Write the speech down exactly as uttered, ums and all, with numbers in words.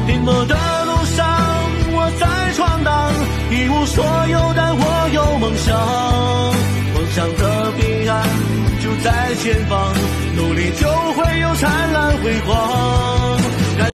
拼搏的路上我在闯荡，一无所有但我有梦想，梦想的彼岸就在前方，努力就会有灿烂辉煌。